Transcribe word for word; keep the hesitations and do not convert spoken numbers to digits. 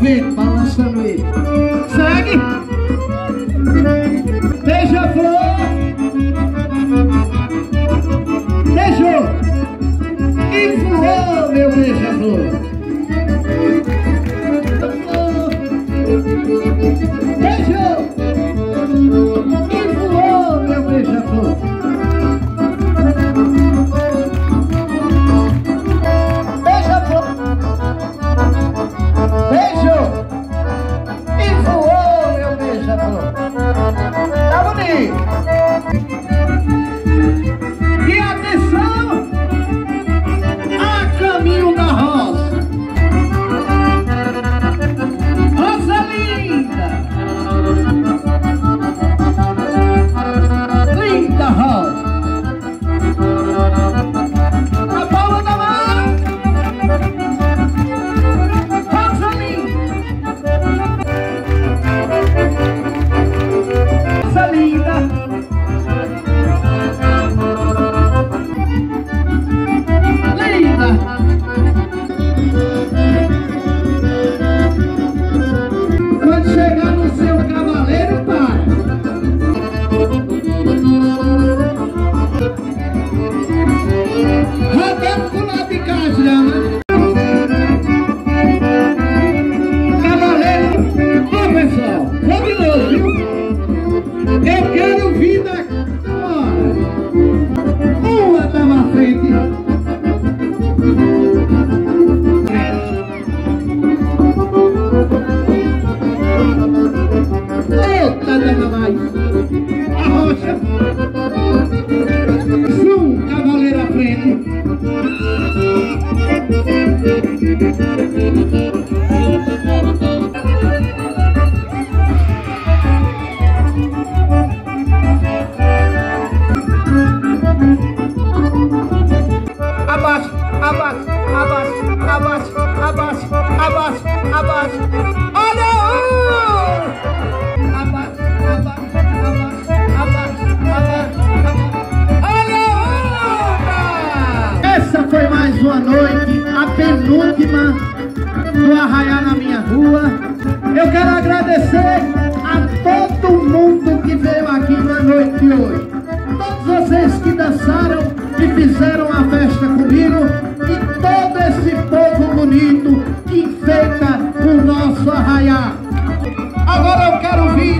vento balançando ele. Segue. Beija-flor. Beijou. E voou, meu beija-flor. Beijou. E voou, meu beija-flor. Beija-flor. Beijou. E voou, meu beija-flor. Tá bonito. E atenção, a caminho da roça. Rosa linda. Linda rosa. A palma da mão. Rosa linda. Rosa linda. Quando chegar no seu cavaleiro, para. Rodando pro lado de cá, girando. Cavaleiro, ó pessoal, vamos de novo, viu? Eu quero vir daqui. Uma tá na frente. Eita, dana mais. A rocha. Um cavaleiro à frente. Abaixa, abaixa, abaixa, abaixa, abaixa, abaixa, abaixa. Olha um! Abaixa, abaixa, abaixa, abaixa, abaixa, abaixa. Olha outra! Essa foi mais uma noite, a penúltima do Arraiá na Minha Rua. Eu quero agradecer a todo mundo que veio aqui na noite de hoje. Todos vocês que dançaram e fizeram a festa comigo, e todo esse povo bonito que enfeita o nosso Arraiá. Agora eu quero vir